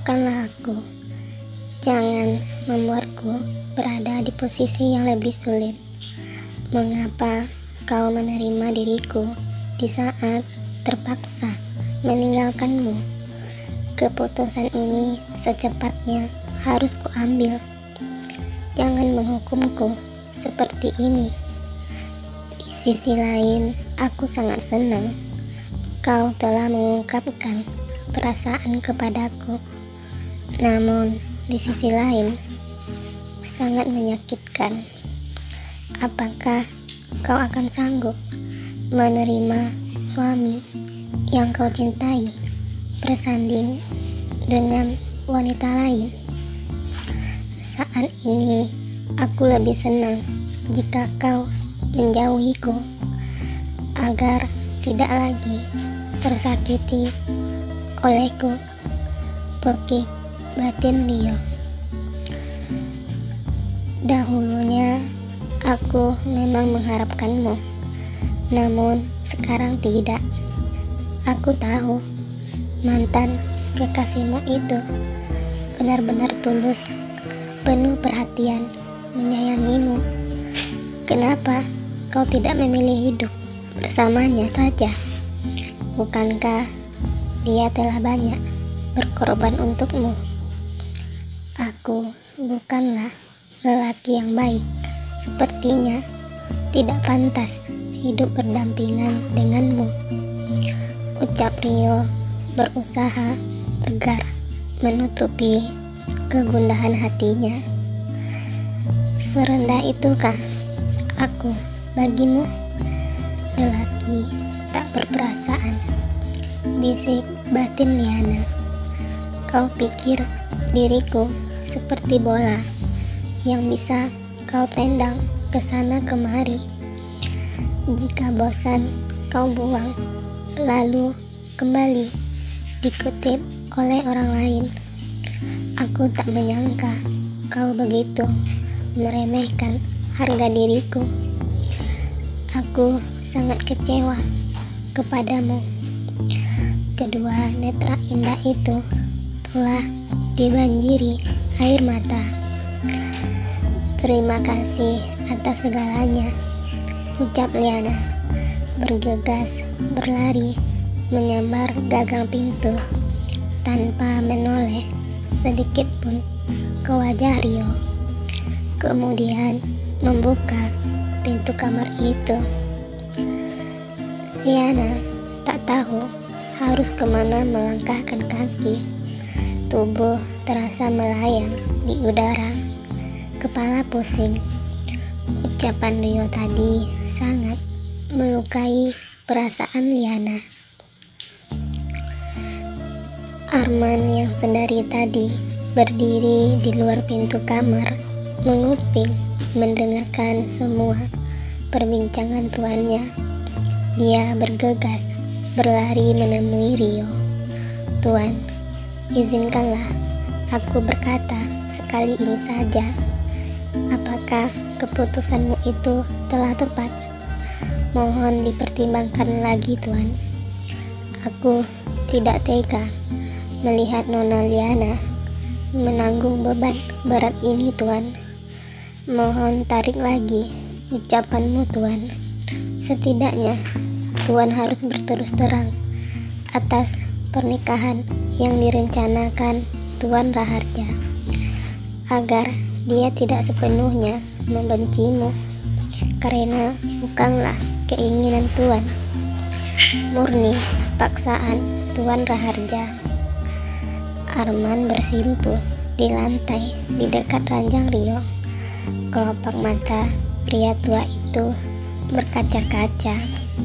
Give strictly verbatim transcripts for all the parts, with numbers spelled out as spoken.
maafkanlah aku. Jangan membuatku berada di posisi yang lebih sulit. Mengapa kau menerima diriku di saat terpaksa meninggalkanmu? Keputusan ini secepatnya harus kuambil. Jangan menghukumku seperti ini. Di sisi lain, aku sangat senang kau telah mengungkapkan perasaan kepadaku. Namun, di sisi lain, sangat menyakitkan. Apakah kau akan sanggup menerima suami yang kau cintai bersanding dengan wanita lain? Saat ini, aku lebih senang jika kau menjauhiku agar tidak lagi tersakiti olehku. Pekik batin Rio. Dahulunya aku memang mengharapkanmu, namun sekarang tidak. Aku tahu mantan kekasihmu itu benar-benar tulus, penuh perhatian, menyayangimu. Kenapa kau tidak memilih hidup bersamanya saja? Bukankah dia telah banyak berkorban untukmu? Aku bukanlah lelaki yang baik. Sepertinya tidak pantas hidup berdampingan denganmu, ucap Rio berusaha tegar menutupi kegundahan hatinya. Serendah itukah aku bagimu, lelaki tak berperasaan? Bisik batin Liana. Kau pikir diriku seperti bola yang bisa kau tendang ke sana kemari. Jika bosan, kau buang, lalu kembali dikutip oleh orang lain. Aku tak menyangka kau begitu meremehkan harga diriku. Aku sangat kecewa kepadamu. Kedua netra indah itu telah dibanjiri air mata. Terima kasih atas segalanya, ucap Liana, bergegas berlari menyambar gagang pintu tanpa menoleh sedikit pun ke wajah Rio. Kemudian membuka pintu kamar itu. Liana tak tahu harus kemana melangkahkan kaki. Tubuh terasa melayang di udara, kepala pusing. Ucapan Rio tadi sangat melukai perasaan Liana. Arman yang sedari tadi berdiri di luar pintu kamar, menguping mendengarkan semua perbincangan tuannya. Dia bergegas berlari menemui Rio. Tuan, izinkanlah aku berkata sekali ini saja. Apakah keputusanmu itu telah tepat? Mohon dipertimbangkan lagi, Tuan. Aku tidak tega melihat Nona Liana menanggung beban berat ini, Tuan. Mohon tarik lagi ucapanmu, Tuan. Setidaknya Tuan harus berterus terang atas pernikahan yang direncanakan Tuan Raharja, agar dia tidak sepenuhnya membencimu, karena bukanlah keinginan Tuan, murni paksaan Tuan Raharja. Arman bersimpuh di lantai di dekat ranjang Rio. Kelopak mata pria tua itu berkaca-kaca.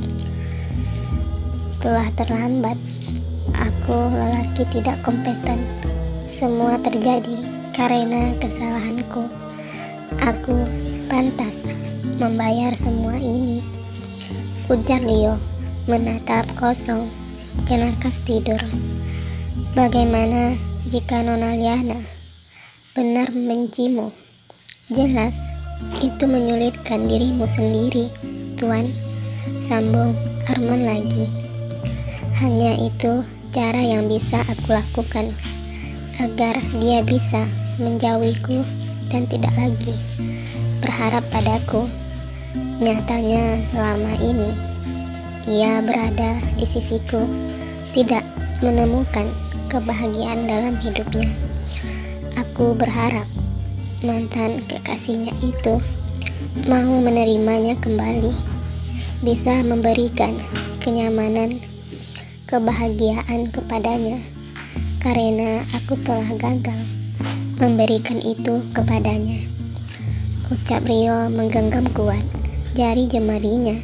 Telah terlambat. Aku lelaki tidak kompeten. Semua terjadi karena kesalahanku. Aku pantas membayar semua ini, ujar Rio menatap kosong ke nakas tidur. Bagaimana jika Nona Liana benar membencimu? Jelas itu menyulitkan dirimu sendiri, Tuan, sambung Arman lagi. Hanya itu cara yang bisa aku lakukan. agar dia bisa menjauhiku dan tidak lagi berharap padaku. Nyatanya selama ini ia berada di sisiku, tidak menemukan kebahagiaan dalam hidupnya. Aku berharap mantan kekasihnya itu mau menerimanya kembali, bisa memberikan kenyamanan, kebahagiaan kepadanya, karena aku telah gagal memberikan itu kepadanya. Ucap Rio menggenggam kuat jari jemarinya.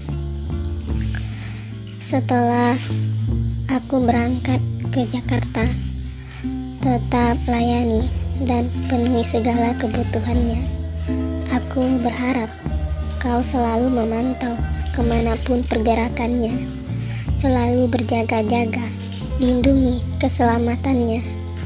Setelah aku berangkat ke Jakarta, tetap layani dan penuhi segala kebutuhannya. Aku berharap kau selalu memantau kemanapun pergerakannya, selalu berjaga-jaga, lindungi keselamatannya.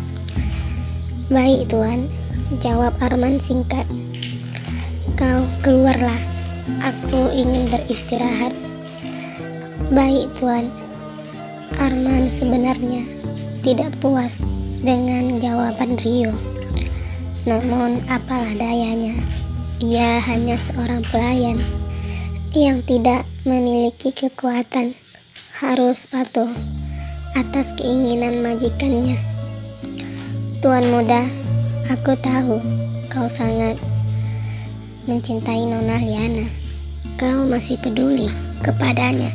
Baik Tuan, jawab Arman singkat. Kau keluarlah, aku ingin beristirahat. Baik Tuan. Arman sebenarnya tidak puas dengan jawaban Rio. Namun apalah dayanya, dia hanya seorang pelayan yang tidak memiliki kekuatan, harus patuh atas keinginan majikannya. Tuan muda, aku tahu kau sangat mencintai Nona Liana. Kau masih peduli kepadanya.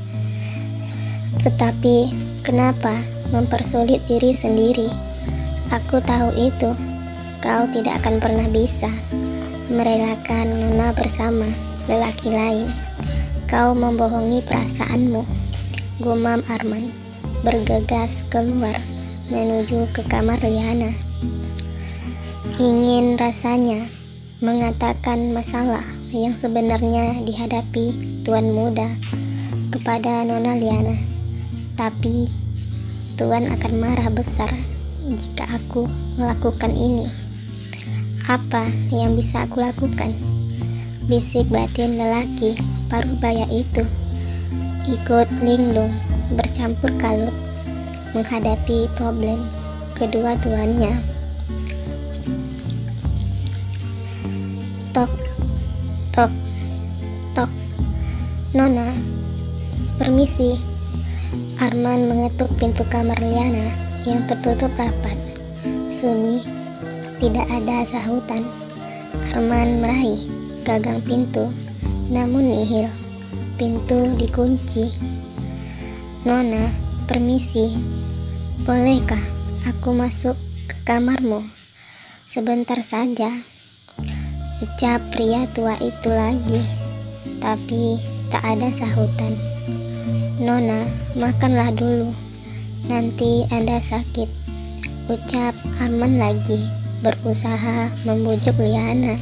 Tetapi kenapa mempersulit diri sendiri? Aku tahu itu. Kau tidak akan pernah bisa merelakan Nona bersama lelaki lain. Kau membohongi perasaanmu, gumam Arman, bergegas keluar menuju ke kamar Liana. Ingin rasanya mengatakan masalah yang sebenarnya dihadapi tuan muda kepada Nona Liana. Tapi Tuan akan marah besar jika aku melakukan ini. Apa yang bisa aku lakukan? Bisik batin lelaki paruh baya itu. Ikut linglung bercampur kalut menghadapi problem kedua tuannya. Tok, tok, tok. Nona, permisi. Arman mengetuk pintu kamar Liana yang tertutup rapat. Sunyi, tidak ada sahutan. Arman meraih gagang pintu, namun nihil. Pintu dikunci. Nona, permisi. Bolehkah aku masuk ke kamarmu? Sebentar saja, ucap pria tua itu lagi. Tapi tak ada sahutan. Nona, makanlah dulu, nanti Anda sakit, ucap Arman lagi, berusaha membujuk Liana.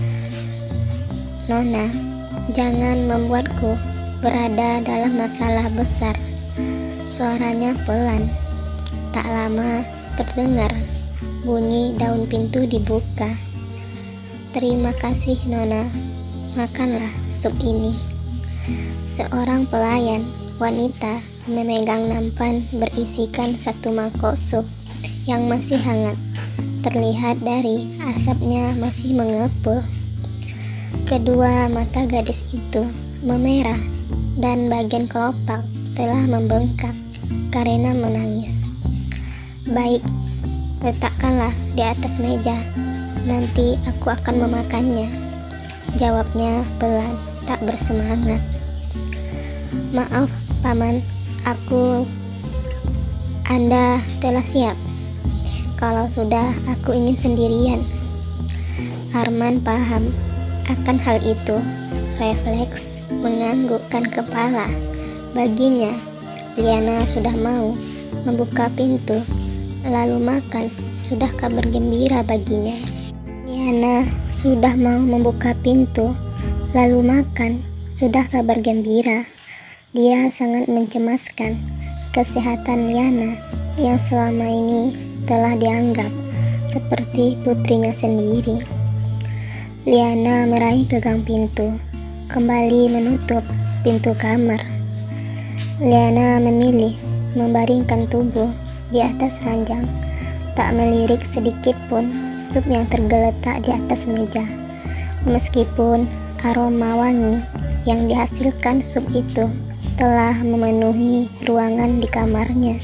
Nona, jangan membuatku berada dalam masalah besar. Suaranya pelan. Tak lama terdengar bunyi daun pintu dibuka. Terima kasih Nona, makanlah sup ini. Seorang pelayan wanita memegang nampan berisikan satu mangkok sup yang masih hangat. Terlihat dari asapnya masih mengepul. Kedua mata gadis itu memerah dan bagian kelopak telah membengkak karena menangis. Baik, letakkanlah di atas meja. Nanti aku akan memakannya, jawabnya pelan, tak bersemangat. Maaf, Paman, aku... Anda telah siap? Kalau sudah, aku ingin sendirian. Arman paham akan hal itu. Refleks menganggukkan kepala. Baginya, Liana sudah mau membuka pintu, lalu makan sudah kabar gembira baginya. Liana sudah mau membuka pintu, lalu makan sudah kabar gembira. Dia sangat mencemaskan kesehatan Liana yang selama ini telah dianggap seperti putrinya sendiri. Liana meraih gagang pintu, kembali menutup pintu kamar. Liana memilih membaringkan tubuh di atas ranjang, tak melirik sedikit pun sup yang tergeletak di atas meja. Meskipun aroma wangi yang dihasilkan sup itu telah memenuhi ruangan di kamarnya.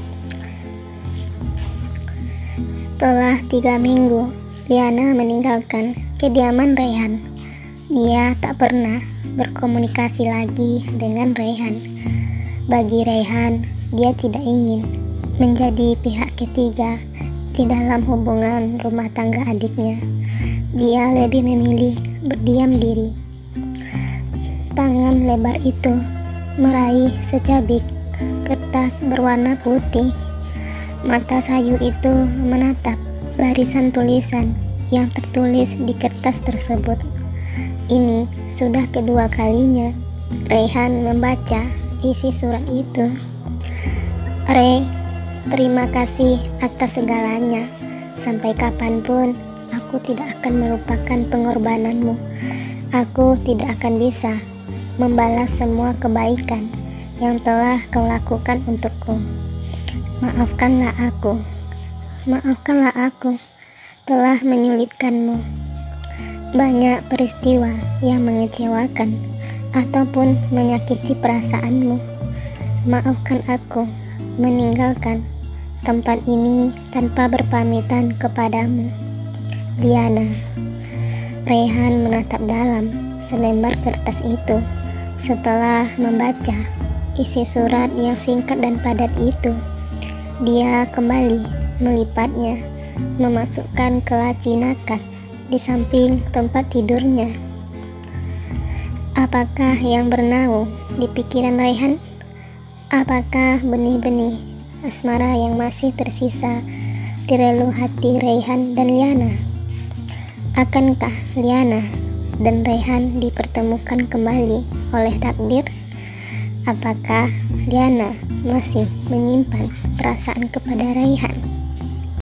Setelah tiga minggu, Liana meninggalkan kediaman Rayhan. Dia tak pernah berkomunikasi lagi dengan Rayhan. Bagi Rayhan, dia tidak ingin menjadi pihak ketiga di dalam hubungan rumah tangga adiknya. Dia lebih memilih berdiam diri. Tangan lebar itu meraih secabik kertas berwarna putih. Mata sayu itu menatap barisan tulisan yang tertulis di kertas tersebut. Ini sudah kedua kalinya Rayhan membaca isi surat itu. Ray, terima kasih atas segalanya. Sampai kapanpun aku tidak akan melupakan pengorbananmu. Aku tidak akan bisa membalas semua kebaikan yang telah kau lakukan untukku. Maafkanlah aku, maafkanlah aku telah menyulitkanmu. Banyak peristiwa yang mengecewakan ataupun menyakiti perasaanmu. Maafkan aku meninggalkan tempat ini tanpa berpamitan kepadamu. Liana. Rayhan menatap dalam selembar kertas itu. Setelah membaca isi surat yang singkat dan padat itu, dia kembali melipatnya, memasukkan ke laci nakas di samping tempat tidurnya. Apakah yang bernaung di pikiran Rayhan? Apakah benih-benih asmara yang masih tersisa di relung hati Rayhan dan Liana? Akankah Liana dan Rayhan dipertemukan kembali oleh takdir? Apakah Liana masih menyimpan perasaan kepada Rayhan?